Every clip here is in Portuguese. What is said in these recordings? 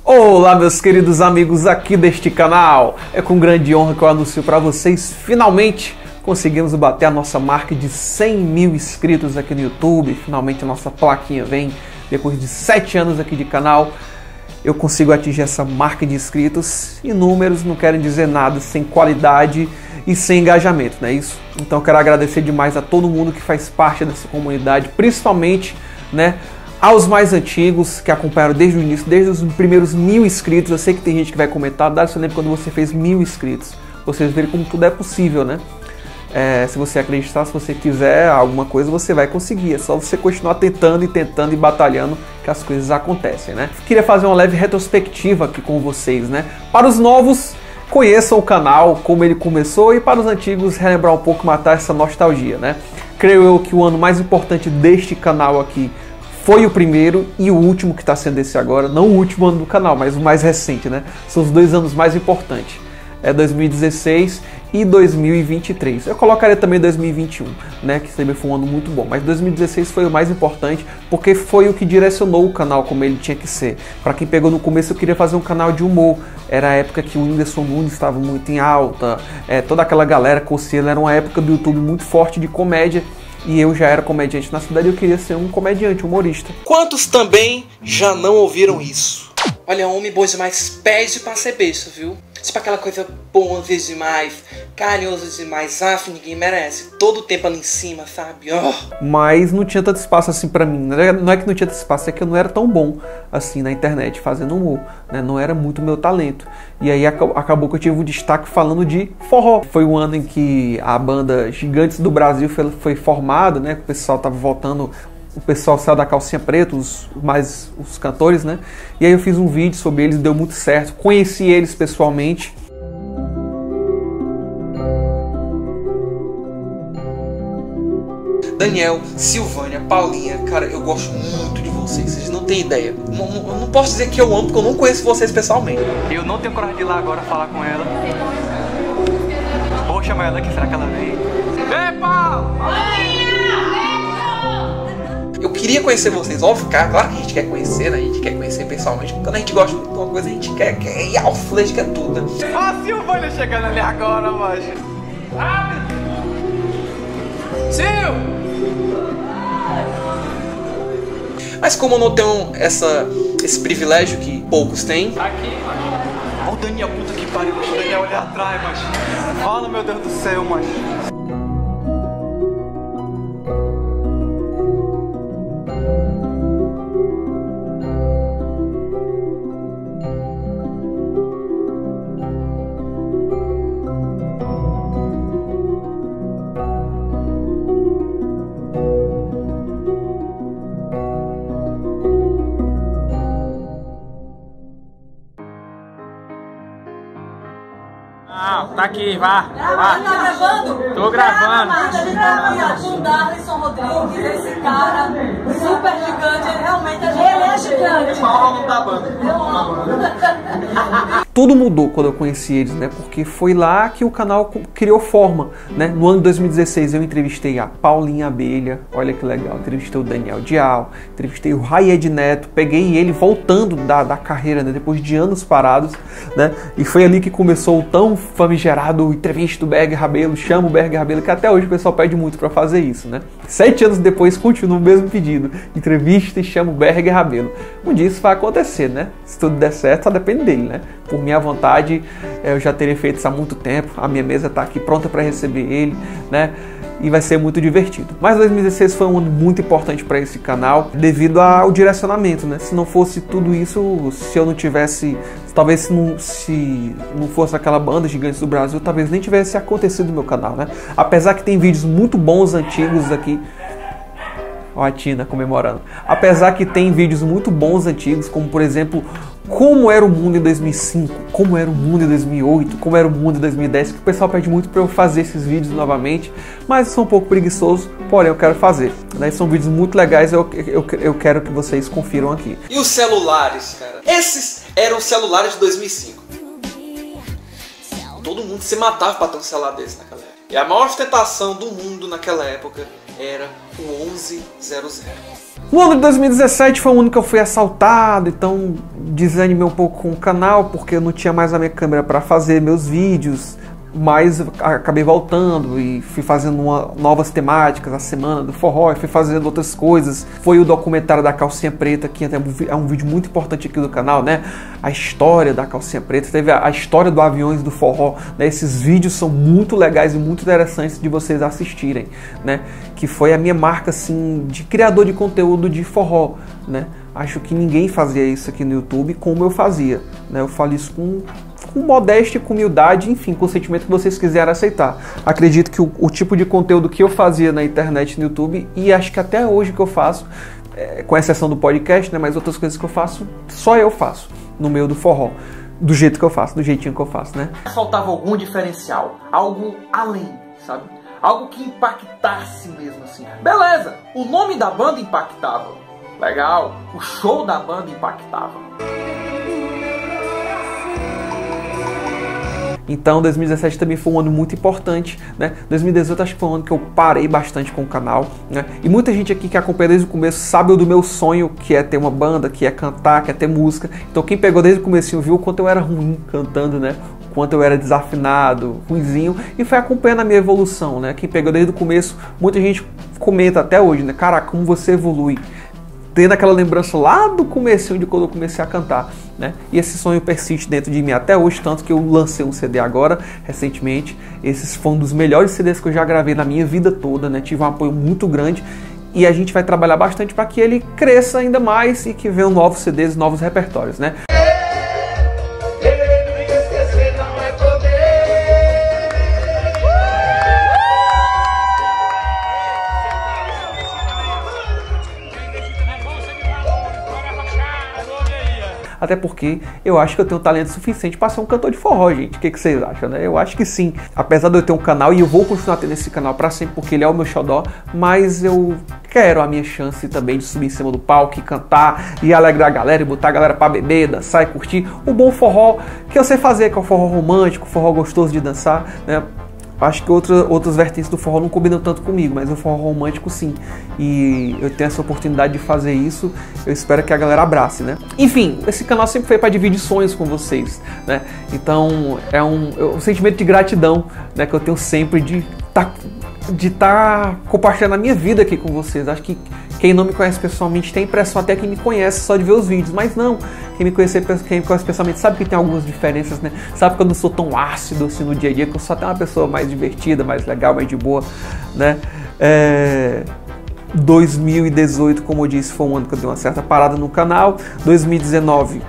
Olá, meus queridos amigos aqui deste canal. É com grande honra que eu anuncio para vocês, finalmente conseguimos bater a nossa marca de 100 mil inscritos aqui no YouTube. Finalmente a nossa plaquinha vem, depois de 7 anos aqui de canal. Eu consigo atingir essa marca de inscritos e números não querem dizer nada sem qualidade e sem engajamento, não é isso? Então eu quero agradecer demais a todo mundo que faz parte dessa comunidade, principalmente, né, aos mais antigos que acompanharam desde o início, desde os primeiros 1000 inscritos. Eu sei que tem gente que vai comentar, dá seu lembro quando você fez 1000 inscritos. Vocês verem como tudo é possível, né? Se você acreditar, se você quiser alguma coisa, você vai conseguir. É só você continuar tentando e batalhando que as coisas acontecem, né? Queria fazer uma leve retrospectiva aqui com vocês, né? Para os novos, conheçam o canal, como ele começou, e para os antigos, relembrar um pouco, matar essa nostalgia, né? Creio eu que o ano mais importante deste canal aqui foi o primeiro e o último que está sendo esse agora. Não o último ano do canal, mas o mais recente, né? São os 2 anos mais importantes. É 2016 e 2023. Eu colocaria também 2021, né, que também foi um ano muito bom, mas 2016 foi o mais importante porque foi o que direcionou o canal como ele tinha que ser. Para quem pegou no começo, eu queria fazer um canal de humor. Era a época que o Whindersson Nunes estava muito em alta, toda aquela galera, Cossielo, era uma época do YouTube muito forte de comédia. E eu já era comediante na cidade e eu queria ser um comediante, humorista. Quantos também já não ouviram isso? Olha, homem bom demais pede pra ser besta, viu? Tipo aquela coisa boa demais, carinhoso demais, ninguém merece. Todo o tempo ali em cima, sabe? Mas não tinha tanto espaço assim pra mim. Não é que não tinha tanto espaço, é que eu não era tão bom assim na internet fazendo humor, né? Não era muito meu talento. E aí acabou que eu tive um destaque falando de forró. Foi um ano em que a banda Gigantes do Brasil foi formada, né? O pessoal tava voltando. O pessoal saiu da calcinha preta, os cantores, né? E aí eu fiz um vídeo sobre eles, deu muito certo. Conheci eles pessoalmente. Daniel, Silvânia, Paulinha, cara, eu gosto muito de vocês não têm ideia. Eu não posso dizer que eu amo, porque eu não conheço vocês pessoalmente. Eu não tenho coragem de ir lá agora falar com ela. Vou chamar ela aqui, será que ela vem? Ei, Paulo! Eu queria conhecer vocês, óbvio, claro que a gente quer conhecer, né? A gente quer conhecer pessoalmente. Quando a gente gosta muito de uma coisa, a gente quer ir ao flecha, quer tudo, né? Ó a Silvânia chegando ali agora, macho. Sil! Mas como eu não tenho esse privilégio que poucos têm... Tá aqui, macho. Ó o Daniel, puta que pariu, o Daniel ali atrás, macho. Fala, meu Deus do céu, macho. Tá aqui, vá. Tá gravando? Tô gravando. Ele tá com o Darlison Rodrigues, esse cara super gigante, ele realmente é gigante. Paulo não tá bando. Tudo mudou quando eu conheci eles, né? Porque foi lá que o canal criou forma, né? No ano de 2016 eu entrevistei a Paulinha Abelha, olha que legal, entrevistei o Daniel Dial, entrevistei o Raied Neto, peguei ele voltando da carreira, né? Depois de anos parados, né? E foi ali que começou o tão famigerado entrevista do Berg Rabelo, chama o Berg Rabelo, que até hoje o pessoal pede muito para fazer isso, né? 7 anos depois continua o mesmo pedido, entrevista e chama o Berg Rabelo. Um dia isso vai acontecer, né? Se tudo der certo, só depende dele, né? Por minha vontade, eu já teria feito isso há muito tempo. A minha mesa está aqui pronta para receber ele, né? E vai ser muito divertido. Mas 2016 foi um ano muito importante para esse canal, devido ao direcionamento, né? Se não fosse tudo isso, se eu não tivesse, talvez se não fosse aquela banda Gigantes do Brasil, talvez nem tivesse acontecido no meu canal, né? Apesar que tem vídeos muito bons antigos aqui. Ó a Tina comemorando. Apesar que tem vídeos muito bons antigos, como por exemplo, como era o mundo em 2005, como era o mundo em 2008, como era o mundo em 2010, que o pessoal pede muito para eu fazer esses vídeos novamente, mas eu sou um pouco preguiçoso, porém eu quero fazer. Né? São vídeos muito legais, eu quero que vocês confiram aqui. E os celulares, cara? Esses eram os celulares de 2005. Todo mundo se matava para ter um celular desse naquela época. E a maior ostentação do mundo naquela época era o 1100. No ano de 2017 foi um ano que eu fui assaltado, então desanimei um pouco com o canal, porque eu não tinha mais a minha câmera para fazer meus vídeos, mas acabei voltando e fui fazendo novas temáticas, a semana do forró, fui fazendo outras coisas. Foi o documentário da calcinha preta, que é um vídeo muito importante aqui do canal, né? A história da calcinha preta, teve a história do Aviões do Forró, né? Esses vídeos são muito legais e muito interessantes de vocês assistirem, né? Que foi a minha marca, assim, de criador de conteúdo de forró, né? Acho que ninguém fazia isso aqui no YouTube como eu fazia, né? Eu falo isso com modéstia, com humildade, enfim, com o sentimento que vocês quiserem aceitar. Acredito que o tipo de conteúdo que eu fazia na internet, no YouTube, e acho que até hoje que eu faço, com exceção do podcast, né, mas outras coisas que eu faço, só eu faço no meio do forró. Do jeito que eu faço, do jeitinho que eu faço, né? Faltava algum diferencial, algo além, sabe? Algo que impactasse mesmo, assim. Beleza, o nome da banda impactava. Legal, o show da banda impactava. Então 2017 também foi um ano muito importante, né? 2018 acho que foi um ano que eu parei bastante com o canal, né? E muita gente aqui que acompanha desde o começo sabe do meu sonho, que é ter uma banda, que é cantar, que é ter música. Então quem pegou desde o comecinho viu o quanto eu era ruim cantando, né? O quanto eu era desafinado, ruinzinho, e foi acompanhando a minha evolução, né? Quem pegou desde o começo, muita gente comenta até hoje, né? Caraca, como você evolui. Tendo aquela lembrança lá do comecinho de quando eu comecei a cantar, né? E esse sonho persiste dentro de mim até hoje, tanto que eu lancei um CD agora, recentemente. Esse foi um dos melhores CDs que eu já gravei na minha vida toda, né? Tive um apoio muito grande e a gente vai trabalhar bastante para que ele cresça ainda mais e que venham novos CDs, novos repertórios, né? Até porque eu acho que eu tenho talento suficiente para ser um cantor de forró, gente. O que vocês acham, né? Eu acho que sim. Apesar de eu ter um canal, e eu vou continuar tendo esse canal para sempre, porque ele é o meu xodó, mas eu quero a minha chance também de subir em cima do palco e cantar, e alegrar a galera, e botar a galera para beber, dançar e curtir o bom forró que eu sei fazer, que é o forró romântico, o forró gostoso de dançar, né? Acho que outras vertentes do forró não combinam tanto comigo, mas o forró romântico sim. E eu tenho essa oportunidade de fazer isso, eu espero que a galera abrace, né? Enfim, esse canal sempre foi para dividir sonhos com vocês, né? Então é um sentimento de gratidão, né, que eu tenho sempre de estar compartilhando a minha vida aqui com vocês. Acho que quem não me conhece pessoalmente tem a impressão até que me conhece só de ver os vídeos, mas não. Quem me conhece pessoalmente sabe que tem algumas diferenças, né? Sabe que eu não sou tão ácido assim no dia a dia, que eu sou até uma pessoa mais divertida, mais legal, mais de boa, né? 2018, como eu disse, foi um ano que eu dei uma certa parada no canal. 2019,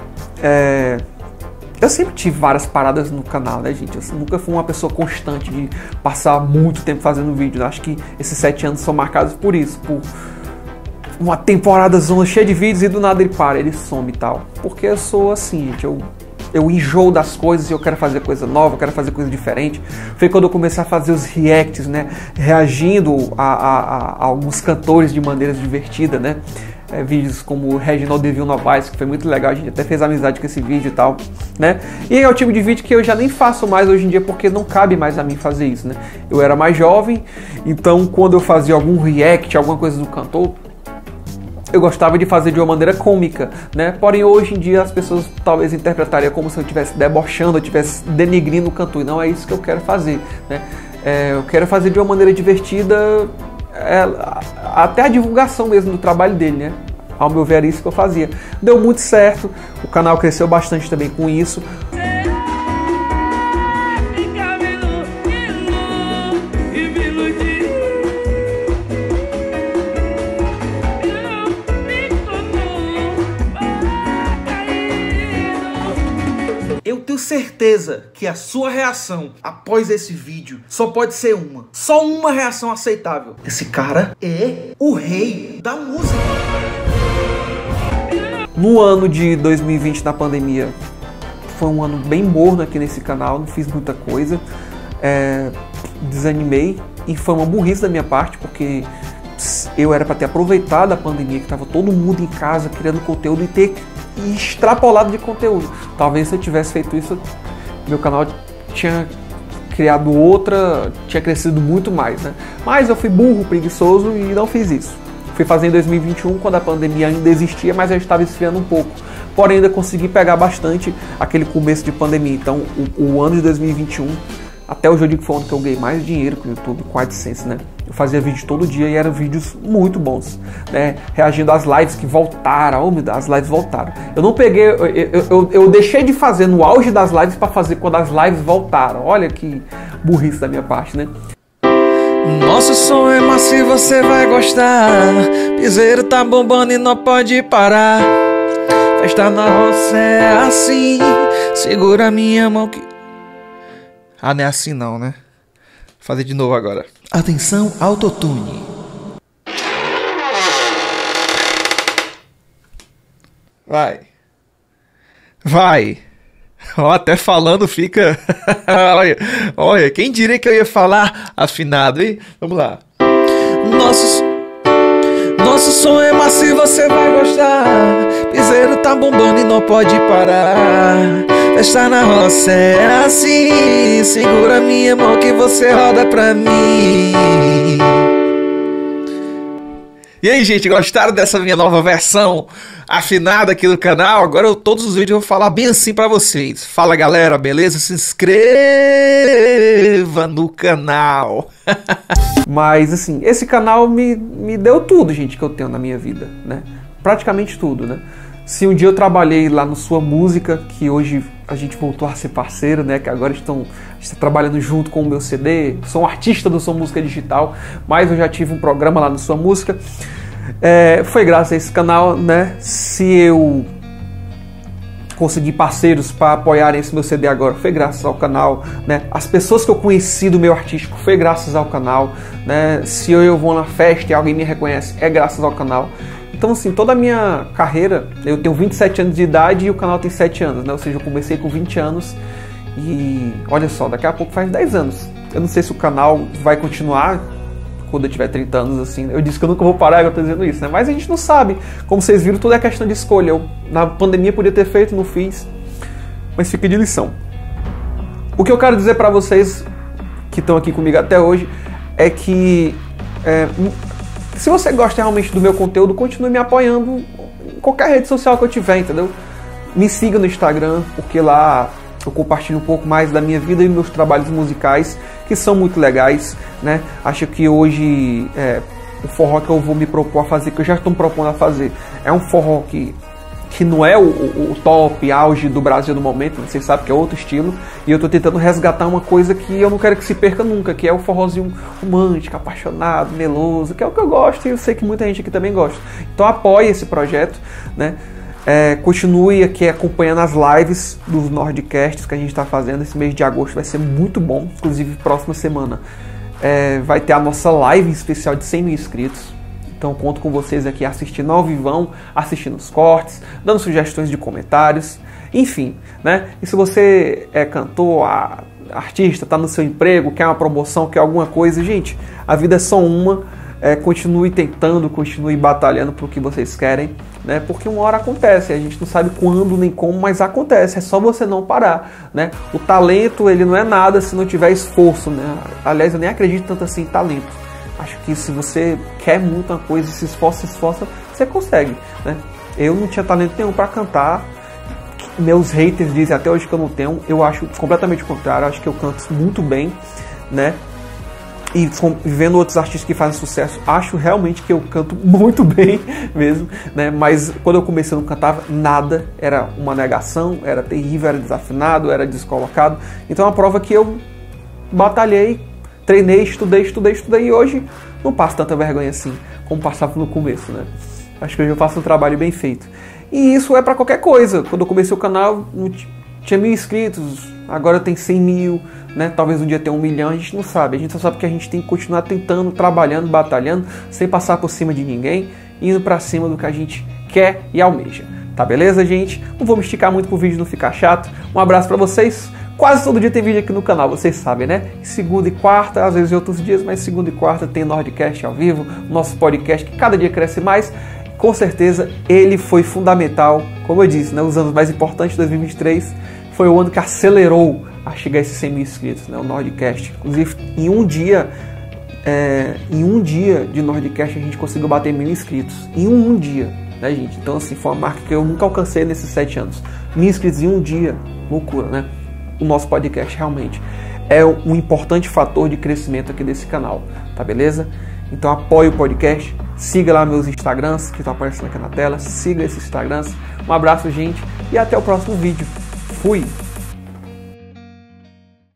eu sempre tive várias paradas no canal, né, gente? Eu nunca fui uma pessoa constante de passar muito tempo fazendo vídeo. Acho que esses 7 anos são marcados por isso, por uma temporada zona cheia de vídeos e do nada ele para, ele some e tal. Porque eu sou assim, gente, eu enjoo das coisas e eu quero fazer coisa nova, eu quero fazer coisa diferente. Foi quando eu comecei a fazer os reacts, né? Reagindo a alguns cantores de maneira divertida, né? Vídeos como Reginald Devil Novaes, que foi muito legal, a gente até fez amizade com esse vídeo e tal, né? E é o tipo de vídeo que eu já nem faço mais hoje em dia, porque não cabe mais a mim fazer isso, né? Eu era mais jovem, então quando eu fazia algum react, alguma coisa do cantor, eu gostava de fazer de uma maneira cômica, né? Porém, hoje em dia as pessoas talvez interpretariam como se eu estivesse debochando, eu estivesse denigrindo o cantor, e não é isso que eu quero fazer, né? Eu quero fazer de uma maneira divertida, até a divulgação mesmo do trabalho dele, né? Ao meu ver, é isso que eu fazia. Deu muito certo, o canal cresceu bastante também com isso. Eu tenho certeza que a sua reação após esse vídeo só pode ser uma. Só uma reação aceitável. Esse cara é o rei da música. No ano de 2020, na pandemia, foi um ano bem morno aqui nesse canal, não fiz muita coisa. Desanimei e foi uma burrice da minha parte, porque eu era para ter aproveitado a pandemia, que estava todo mundo em casa criando conteúdo e ter extrapolado de conteúdo. Talvez se eu tivesse feito isso, meu canal tinha criado tinha crescido muito mais, né? Mas eu fui burro, preguiçoso e não fiz isso. Fui fazer em 2021, quando a pandemia ainda existia, mas já estava esfriando um pouco. Porém, ainda consegui pegar bastante aquele começo de pandemia. Então, o ano de 2021, até hoje eu digo que foi o ano que eu ganhei mais dinheiro com o YouTube, com a AdSense, né? Eu fazia vídeo todo dia e eram vídeos muito bons, né? Reagindo às lives que voltaram. Oh, meu Deus, as lives voltaram. Eu não peguei, eu deixei de fazer no auge das lives para fazer quando as lives voltaram. Olha que burrice da minha parte, né? Nosso som é massa e você vai gostar. Piseiro tá bombando e não pode parar. Festa na roça é assim. Segura minha mão que... Ah, não é assim não, né? Vou fazer de novo agora. Atenção, autotune. Vai. Vai. Ó, até falando fica... olha, quem diria que eu ia falar afinado, hein? Vamos lá. Nosso som é massa e você vai gostar. Piseiro tá bombando e não pode parar. Festa na roça é assim. Segura minha mão que você roda pra mim. E aí, gente, gostaram dessa minha nova versão afinada aqui do canal? Agora todos os vídeos eu vou falar bem assim pra vocês. Fala, galera, beleza? Se inscreva no canal. Mas, assim, esse canal me deu tudo, gente, que eu tenho na minha vida, né? Praticamente tudo, né? Se um dia eu trabalhei lá no Sua Música, que hoje a gente voltou a ser parceiro, né? Que agora a gente está trabalhando junto com o meu CD. Sou um artista do Sua Música Digital, mas eu já tive um programa lá no Sua Música. Foi graças a esse canal, né? Se eu consegui parceiros para apoiarem esse meu CD agora, foi graças ao canal, né? As pessoas que eu conheci do meio artístico, foi graças ao canal, né? Se eu vou na festa e alguém me reconhece, é graças ao canal. Então, assim, toda a minha carreira, eu tenho 27 anos de idade e o canal tem 7 anos, né? Ou seja, eu comecei com 20 anos e, olha só, daqui a pouco faz 10 anos. Eu não sei se o canal vai continuar quando eu tiver 30 anos, assim. Eu disse que eu nunca vou parar, eu tô dizendo isso, né? Mas a gente não sabe. Como vocês viram, tudo é questão de escolha. Eu, na pandemia, podia ter feito, não fiz. Mas fica de lição. O que eu quero dizer pra vocês que estão aqui comigo até hoje é que... se você gosta realmente do meu conteúdo, continue me apoiando em qualquer rede social que eu tiver, entendeu? Me siga no Instagram, porque lá eu compartilho um pouco mais da minha vida e meus trabalhos musicais, que são muito legais, né? Acho que hoje o forró que eu vou me propor a fazer, que eu já estou me propondo a fazer, é um forró que não é o top, auge do Brasil no momento, vocês sabem que é outro estilo, e eu estou tentando resgatar uma coisa que eu não quero que se perca nunca, que é o forrozinho romântico, apaixonado, meloso, que é o que eu gosto e eu sei que muita gente aqui também gosta. Então apoie esse projeto, né? Continue aqui acompanhando as lives dos Nordcasts que a gente está fazendo. Esse mês de agosto vai ser muito bom, inclusive próxima semana vai ter a nossa live especial de 100 mil inscritos. Então conto com vocês aqui assistindo ao vivão, assistindo os cortes, dando sugestões de comentários, enfim, né? E se você é cantor, artista, está no seu emprego, quer uma promoção, quer alguma coisa, gente, a vida é só uma, continue tentando, continue batalhando por o que vocês querem, né? Porque uma hora acontece, a gente não sabe quando nem como, mas acontece, é só você não parar, né? O talento, ele não é nada se não tiver esforço, né? Aliás, eu nem acredito tanto assim em talento. Acho que se você quer muito uma coisa, se esforça, você consegue, né? Eu não tinha talento nenhum para cantar. Meus haters dizem até hoje que eu não tenho. Eu acho completamente o contrário. Acho que eu canto muito bem, né? E vendo outros artistas que fazem sucesso, acho realmente que eu canto muito bem mesmo, né? Mas quando eu comecei eu não cantava nada, era uma negação, era terrível, era desafinado, era descolocado. Então é uma prova que eu batalhei, treinei, estudei e hoje não passo tanta vergonha assim como passava no começo, né? Acho que hoje eu faço um trabalho bem feito. E isso é pra qualquer coisa. Quando eu comecei o canal, tinha 1000 inscritos, agora tem 100 mil, né? Talvez um dia tenha 1 milhão, a gente não sabe. A gente só sabe que a gente tem que continuar tentando, trabalhando, batalhando, sem passar por cima de ninguém, indo pra cima do que a gente quer e almeja. Tá beleza, gente? Não vou me esticar muito pro vídeo não ficar chato. Um abraço pra vocês. Quase todo dia tem vídeo aqui no canal, vocês sabem, né? Segunda e quarta, às vezes em outros dias, mas segunda e quarta tem Nordcast ao vivo, nosso podcast que cada dia cresce mais. Com certeza ele foi fundamental, como eu disse, né? Os anos mais importantes de 2023 foi o ano que acelerou a chegar a esses 100 mil inscritos, né? O Nordcast. Inclusive, em um dia, em um dia de Nordcast a gente conseguiu bater 1000 inscritos. Em um dia, né, gente? Então, assim, foi uma marca que eu nunca alcancei nesses 7 anos. 1000 inscritos em um dia, loucura, né? O nosso podcast realmente é um importante fator de crescimento aqui desse canal, tá beleza? Então apoie o podcast, siga lá meus Instagrams que estão aparecendo aqui na tela, siga esses Instagrams. Um abraço, gente, e até o próximo vídeo. Fui!